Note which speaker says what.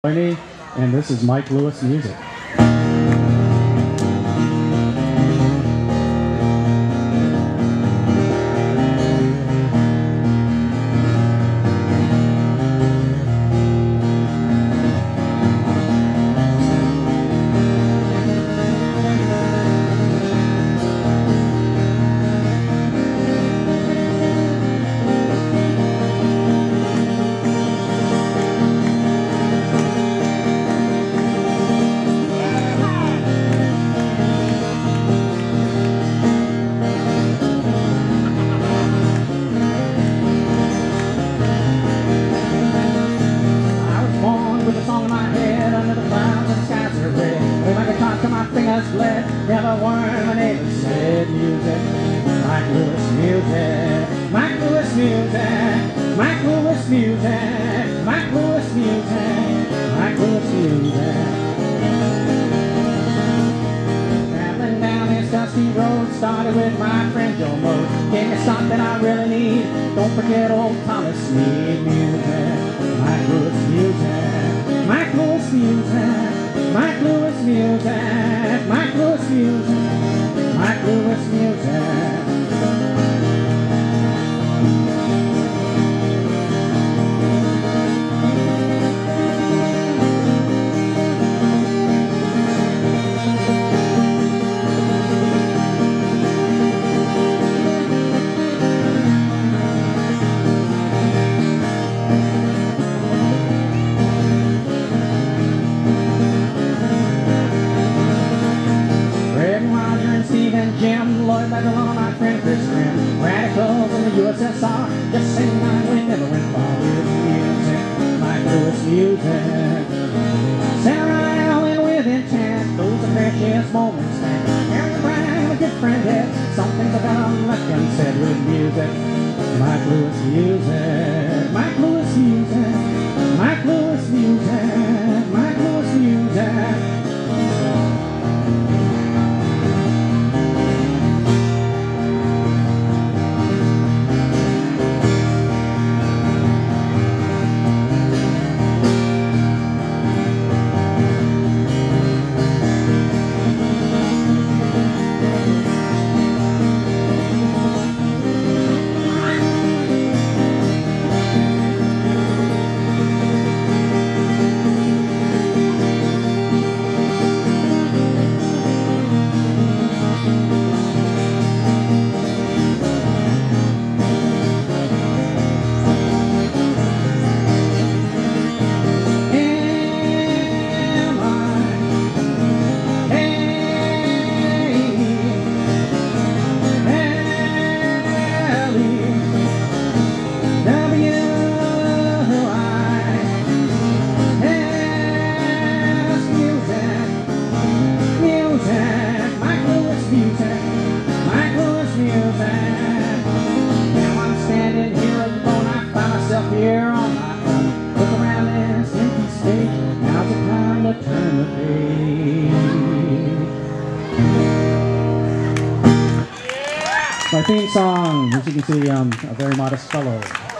Speaker 1: And this is Mike Lewis Music.
Speaker 2: Never worn my neighbor said music, Mike Lewis music, Mike Lewis music, Mike Lewis music, Mike Lewis music, Mike Lewis music. Traveling down this dusty road, started with my friend Joe Moe. Gave me something I really need. Don't forget old Thomas Sneed music, Mike Lewis music, Mike Lewis music, Mike Lewis music, Mike Lewis music, Mike Lewis music. Jim, Lloyd Begelon, my friend Chris Grimm, Radicals in the USSR, just sing line, we never went far with music, Mike Lewis music. Sarah Allen with intent, those are precious moments, man. Harry Brown, a good friend, had some things I got unleft unsaid with music, Mike Lewis music, Mike Lewis music, Mike Lewis music, Mike Lewis music. Here on my own, look around this empty stage. Now's the time to turn the page.
Speaker 1: My theme song, as you can see, I'm a very modest fellow.